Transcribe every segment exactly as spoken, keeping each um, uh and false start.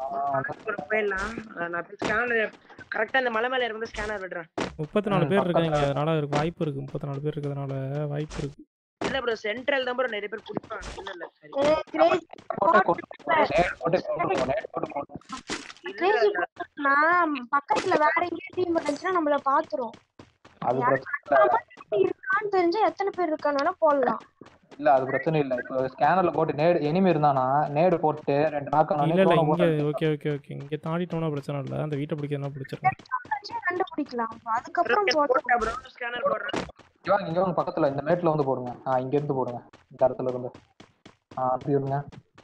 போயிடலாம். நான் ஸ்கேனர் கரெக்டா அந்த மலை மேல இருந்து ஸ்கேனர் விடுறேன். முப்பத்தி நாலு பேர் இருக்காங்க, அதனால இருக்கு வாய்ப்பு இருக்கு. முப்பத்தி நாலு பேர் இருக்கிறதுனால வாய்ப்பு இருக்கு. இல்ல ப்ரோ, சென்ட்ரல் தான் ப்ரோ நிறைய பேர் குடிப்பாங்க. இல்ல இல்ல சரி. பக்கத்துல வேற எங்கேயும் டீம் இருந்துச்சுன்னா நம்மள பாத்துரும். அது பிரச்சனை இருக்கான்னு தெரிஞ்சா எத்தனை பேர் இருக்கான்னு வேணா போடலாம். இல்ல அது பிரச்சனை இல்ல. இப்போ ஸ்கேனர்ல போட்டு நேடு எனிமி இருந்தானா நேடு போட்டு ரெண்டு நாக் ஆனே இல்ல இல்ல இங்க ஓகே ஓகே ஓகே இங்க தாண்டிட்டோம்னா பிரச்சனை இல்ல. அந்த வீட்டை பிடிக்கிறதுனா பிடிச்சிரலாம். கண்டுபிடிக்கலாம். அதுக்கு அப்புறம் போட்டா ப்ரோ ஸ்கேனர் போடுறேன். இங்க இங்க வந்து பக்கத்துல இந்த மேட்ல வந்து போடுங்க. ஆ இங்க இருந்து போடுங்க. இந்த இடத்துல இருந்து. ஆ அப்படி இருங்க.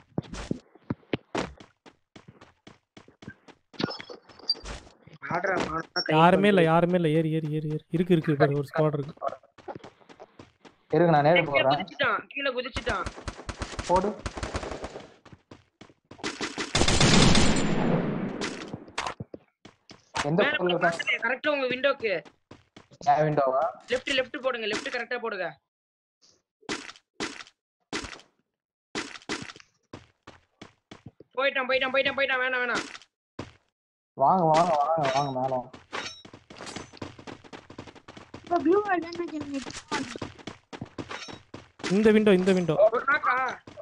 யாருமே இல்ல யாருமே இல்ல. ஏறி ஏறி ஏறி ஏறி இருக்கு இருக்கு பாரு, ஒரு ஸ்குவாட் இருக்கு. இருங்க நான் நேடு போடுறேன். குதிச்சிட்டான், கீழ குதிச்சிட்டான். போடு. எந்த பக்கத்துல இருக்க? கரெக்ட்டா உங்க விண்டோக்கு. ஏ விண்டோவா? லெஃப்ட் லெஃப்ட் போடுங்க. லெஃப்ட் கரெக்ட்டா போடுங்க. போய்ட்டான் போய்ட்டான் போய்ட்டான் போய்ட்டான். வேணாம் வேணாம். வாங்க வாங்க வாங்க வாங்க மேல வாங்க. இப்ப ப்ளூ அலர்ட் கேளுங்க. இந்த விண்டோ இந்த விண்டோ. ஒரு நாக்கா.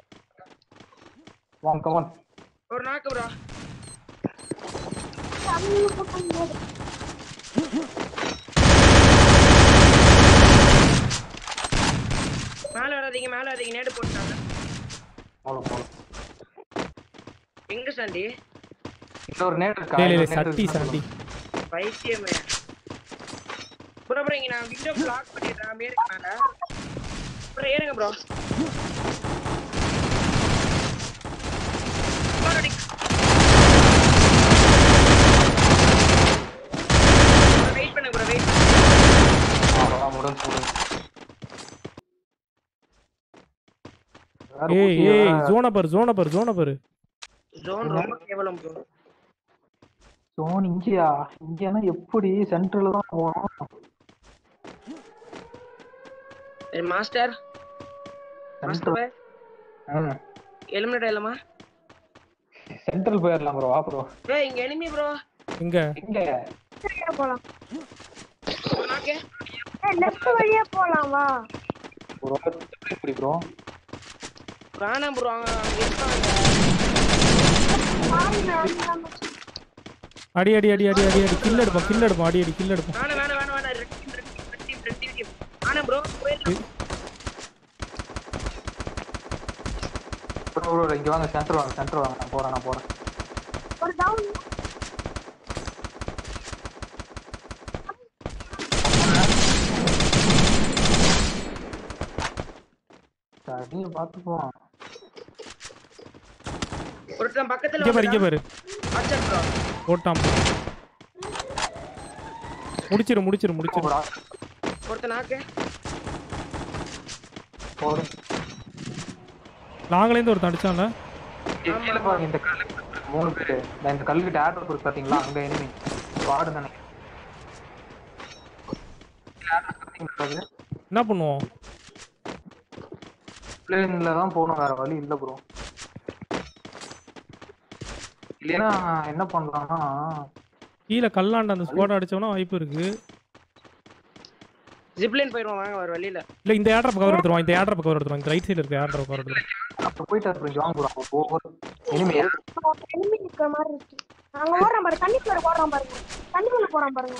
வாங்க கம் ஆன். ஒரு நாக்கு bro. மேல வராதீங்க மேல வராதீங்க. நேடு போட்டாங்க. போல போல. எங்க சாண்டி? இந்த ஒரு நேடு இருக்கா? இல்ல இல்ல சட்டி சாண்டி. பைத்தியமே. ப்ரோ ப்ரோ இங்க நான் விண்டோ லாக் பண்ணிட்டேன். மேருக்கு மேல. ப்ரோ ஏறுங்க ப்ரோ. வெயிட் பண்ணுங்க ப்ரோ வெயிட். ஆ முடிஞ்சு முடிஞ்சு. ஏய் ஏய் ஜோன் பாரு ஜோன் பாரு ஜோன் பாரு. ஜோன் ரொம்ப கேவலம் ப்ரோ. ஜோன் இங்கயா? இங்கனா எப்படி சென்ட்ரல்ல தான் போறோம். ஏ மாஸ்டர். Master bye. ம். எலிமினேட் ஆயிடலாமா? சென்ட்ரல் போயிரலாம் ப்ரோ. வா ப்ரோ. ஏய் இங்க எனிமி ப்ரோ. எங்க? எங்க? சரியா போலாம். ஓகே. ஏய் லெஃப்ட் வழியா போலாம் வா. ப்ரோ எப்படி ப்ரோ? காணா ப்ரோ அங்க இருக்காங்க. அடி அடி அடி அடி அடி அடி கில் எடுப்போம் கில் எடுப்போம் அடி அடி கில் எடுப்போம். வேணா வேணா வேணா வேணா red team red team red team red team. ஆனா ப்ரோ போயிரலாம். ப்ரோ ப்ரோ இங்க வாங்க சென்டர் வாங்க சென்டர் வாங்க. நான் போறேன் நான் போறேன். ஒரு டவுன். நீங்க பாத்துப்போம். ஒருத்தன் பக்கத்துல இங்க பாரு இங்க பாரு. அச்சா ப்ரோ. போட்டாம். முடிச்சிரு முடிச்சிரு முடிச்சிரு. ஒருத்தன் நாக்கு. போடு. லாங்ல இருந்து ஒருத்தன் அடிச்சான்ல. கீழ பாருங்க இந்த கல்லு மூணு பேர். நான் இந்த கல்லு கிட்ட ஆட்டோ இருக்கு பாத்தீங்களா? அங்க எனிமி. வார்டு தானே. என்ன பண்ணுவோம்? பிளேன்ல தான் போணும், வேற வழி இல்ல ப்ரோ. இல்லனா என்ன பண்றானா கீழ கல்லாண்ட அந்த ஸ்குவாட் அடிச்சவனா வாய்ப்பு இருக்கு. ஜிப்லைன் போயிடுவோம் வாங்க வர வழியில. இல்ல இந்த ஏர் டிராப் கவர் எடுத்துறோம். இந்த ஏர் டிராப் கவர் எடுத்துறோம். இந்த ரைட் சைடுல இருக்க ஏர் டிராப் கவர் எடுத்துறோம். அப்ப போயிட்டு அப்புறம் jam bro. Over enemy enemy நிக்கிற மாதிரி இருக்கு. அங்க ஓடுறான் பாரு. தண்ணிக்குள்ள ஓடுறான் பாருங்க. தண்ணிக்குள்ள போறான் பாருங்க.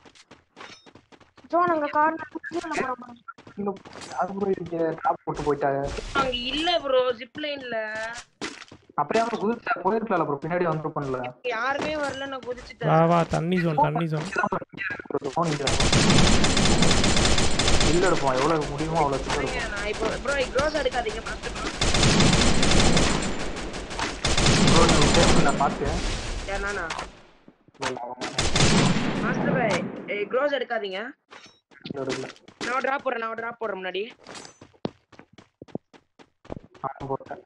ஜோன் அங்க கார்னர் கீழ போறான் பாருங்க. அது ப்ரோ இங்க டாப் போட்டு போயிட்டாங்க. அங்க இல்ல ப்ரோ ஜிப்லைன்ல. அப்படியே அவங்க குதிச்சா போயிருக்கல ப்ரோ. பின்னாடி வந்து பண்ணல. யாருமே வரல நான் குதிச்சிட்டேன். வா வா தண்ணி ஜோன் தண்ணி ஜோன். இல்ல எடுப்போம் எவ்வளவு முடியுமோ அவ்வளவு எடுப்போம். நான் இப்போ ப்ரோ க்ரோஸ் எடுக்காதீங்க மாஸ்டர் ப்ரோ. ப்ரோ நீங்க பாத்து ஏ நானா மாஸ்டர் பை ஏ க்ரோஸ் எடுக்காதீங்க. எடுக்கல. நான் டிராப் போறேன் நான் டிராப் போறேன் முன்னாடி. நான் போறேன்.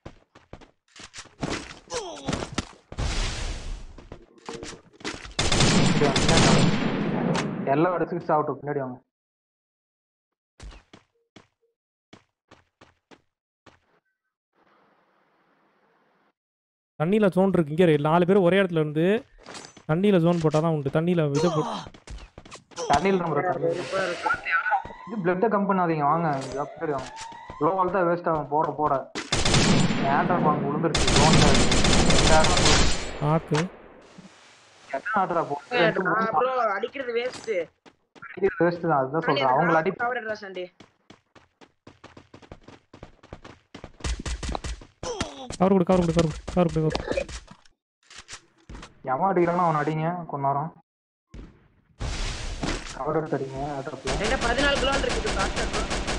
எல்லாம் எடுத்து ஆகட்டும் பின்னாடி வாங்க. தண்ணியில் ஜோன் இருக்கு. இங்கே நாலு பேர் ஒரே இடத்துல இருந்து தண்ணியில் ஜோன் போட்டால் தான் உண்டு. தண்ணியில் இதை போட்டு தண்ணியில் நம்ம இது பிளட்டை கம் பண்ணாதீங்க. வாங்க போயிடுவாங்க. குளோவால் தான் வேஸ்ட் ஆகும் போட போட. ஏன்டா வாங்க விழுந்துருச்சு ஜோனில். ஆக்கு எத்தனை ஆட்டரா போட்டு ப்ரோ அடிக்கிறது வேஸ்ட். அடிக்கிறது வேஸ்ட் தான். அதுதான் சொல்கிறேன். அவங்கள அடி கவர்டா சண்டே. கவர் கொடு கவர் கொடு கவர் கவர் கொடு கவர். எவன் அடிக்கிறானோ அவன் அடிங்க கொஞ்ச நேரம். கவர் எடுத்து அடிங்க. என்ன பதினாலு கிலோ இருக்குது டாக்டர்.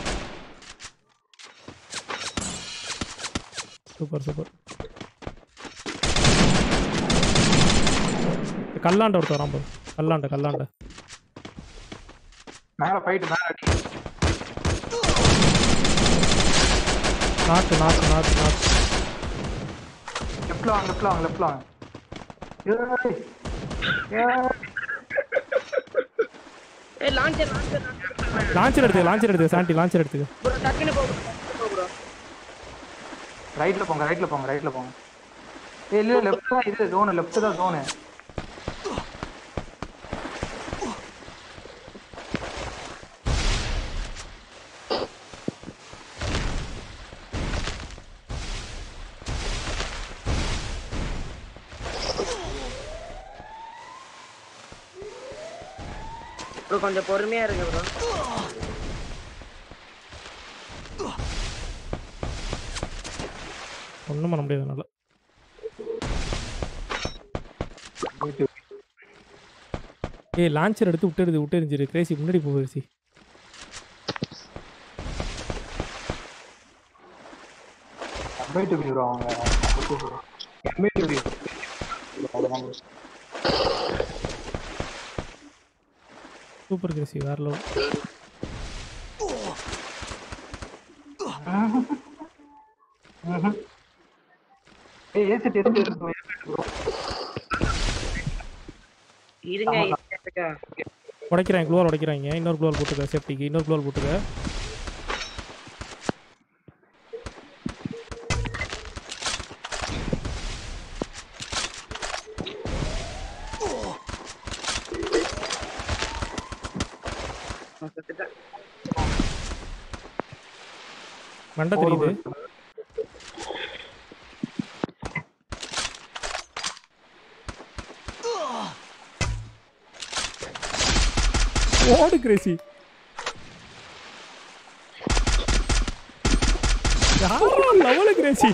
Super super. கல்லாண்ட ஒருத்தர் வரான் பாரு. கல்லாண்ட கல்லாண்ட மேலே ஃபைட் மேலே அடி. நாக்கு நாக்கு நாக்கு நாக்கு. லெஃப்ட்ல வாங்க லெஃப்ட்ல வாங்க லெஃப்ட்ல வாங்க. ஏய் லான்ச்சர் லான்ச்சர் லான்ச்சர் எடுத்து லான்ச்சர் எடுத்து சாண்டி லான்ச்சர் எடுத்து ப்ரோ டக்குனு போ ப்ரோ. ரைட்ல போங்க ரைட்ல போங்க ரைட்ல போங்க. ஏய் இல்ல லெஃப்ட் தான் இது ஜோன். லெஃப்ட் தான் ஜோன். ப்ரோ கொஞ்சம் பொறுமையா இருங்க ப்ரோ. ஒன்றும் பண்ண முடியாது நல்லா. ஏய் லான்ச்சர் எடுத்து விட்டுருது விட்டுருந்துரு. கிரேசி முன்னாடி போயிடுச்சு. எம்ஐடி ப்ரோ அவங்க எம்ஐடி சூப்பர் கிரேசி வேற லெவல். ஏய் ஏசிட் எதுக்கு ப்ரோ? இருங்க இருக்கா. உடைக்கிறாங்க க்ளோவால் உடைக்கிறாங்க. இன்னொரு க்ளோவால் போட்டுக்க சேஃப்டிக்கு. இன்னொரு க்ளோவால் போட்டுக்க. மண்டை தெரியுது. ஓடு கிரேசி. யாரோ லெவல் கிரேசி.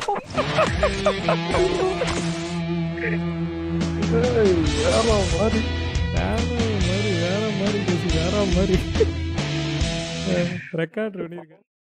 வேற மாதிரி வேற மாதிரி வேற மாதிரி கிரேசி வேற மாதிரி ரெக்கார்ட் பண்ணியிருக்கேன்.